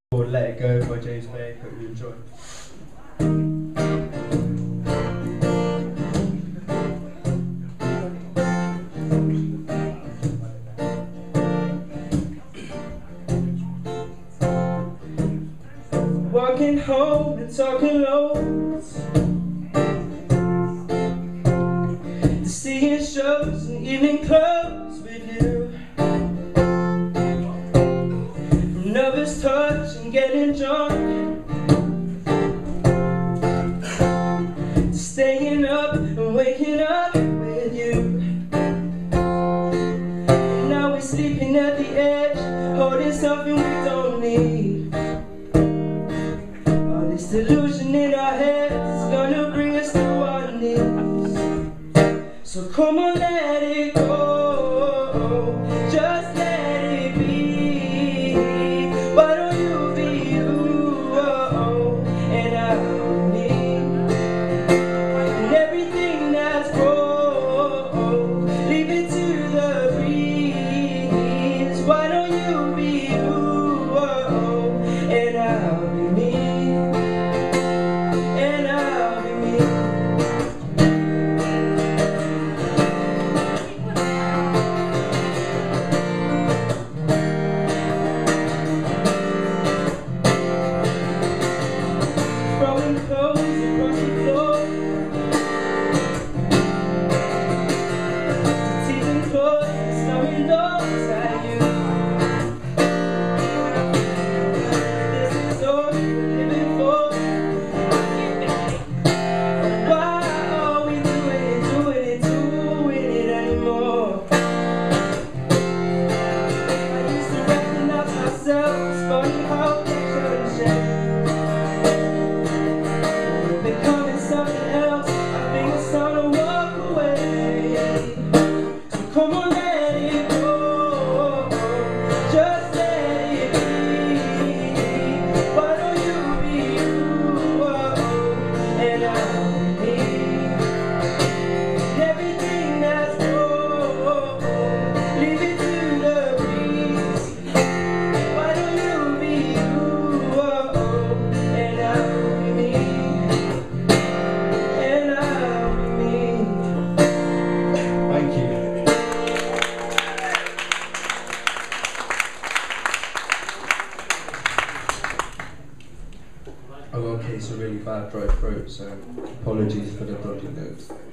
Let It Go by James Bay. Hope you enjoy. Walking home and talking loads, seeing shows and evening clothes with you. From nervous touch and getting drunk, to staying up and waking up with you. And now we're sleeping at the edge, holding something we don't need. This delusion in our heads is gonna bring us to our knees. So come on, let it go, just let it be. Why don't you be you, and I'll be me. And everything that's wrong, leave it to the breeze. Why don't you be you, and I'll be me. Throwing clothes across the floor, teasing clothes, slamming doors at you. This is all we're living for. Why are we doing it anymore? I used to recognize myself, it's funny how picture and shame. Becoming something else, I think it's time to walk away. So come on, let it go, just let it be. Why don't you be you, and I'll be me. And everything that's wrong, leave it to the breeze. Why don't you be you, and I'll be me. Thank you. I've got a case of really bad dry throat, so apologies for the dodgy notes.